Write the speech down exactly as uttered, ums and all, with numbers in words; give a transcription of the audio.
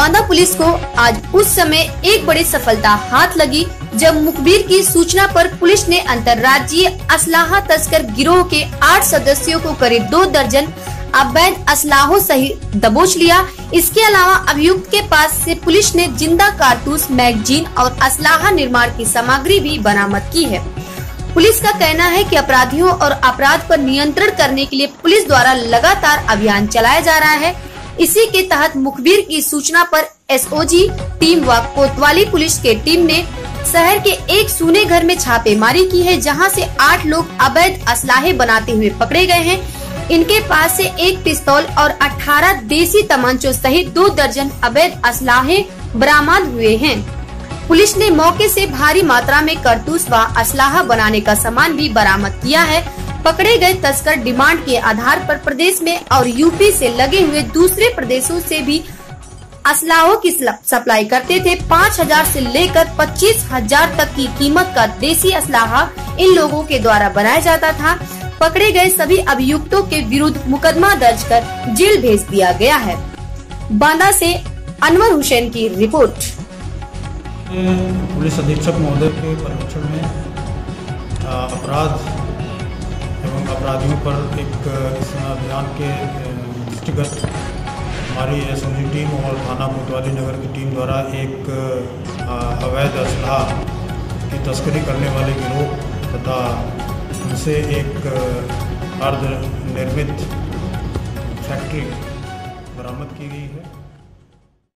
Banda police को आज उस समय एक बड़ी सफलता हाथ लगी जब मुखबिर की सूचना पर पुलिस ने अंतर्राज्यीय असलाहा तस्कर गिरोह के आठ सदस्यों को करीब दो दर्जन अवैध असलाहों सहित दबोच लिया। इसके अलावा अभियुक्त के पास से पुलिस ने जिंदा कारतूस, मैगजीन और असलाहा निर्माण की सामग्री भी बरामद की है। पुलिस का कहना है कि अपराधियों और अपराध पर नियंत्रण करने के लिए पुलिस द्वारा लगातार अभियान चलाया जा रहा है। इसी के तहत मुखबिर की सूचना पर एसओजी टीम व कोतवाली पुलिस के टीम ने शहर के एक सूने घर में छापेमारी की है, जहां से आठ लोग अवैध असलाहे बनाते हुए पकड़े गए हैं। इनके पास से एक पिस्तौल और अठारह देसी तमंचों सहित दो दर्जन अवैध असलाहे बरामद हुए हैं। पुलिस ने मौके से भारी मात्रा में कारतूस व असलाहा बनाने का सामान भी बरामद किया है। पकड़े गए तस्कर डिमांड के आधार पर प्रदेश में और यूपी से लगे हुए दूसरे प्रदेशों से भी असलाहों की सप्लाई करते थे। पाँच हजार से लेकर पच्चीस हजार तक की कीमत का देसी असलाहा इन लोगों के द्वारा बनाया जाता था। पकड़े गए सभी अभियुक्तों के विरुद्ध मुकदमा दर्ज कर जेल भेज दिया गया है। बांदा से अनवर हुसैन की रिपोर्ट। पुलिस अधीक्षक महोदय के पर्यवेक्षण में अपराध एवं अपराधियों पर एक इस अभियान के दृष्टिगत हमारी एसओजी टीम और थाना कोतवाली नगर की टीम द्वारा एक अवैध असलाह की तस्करी करने वाले गिरोह तथा उनसे एक अर्ध निर्मित फैक्ट्री बरामद की गई है।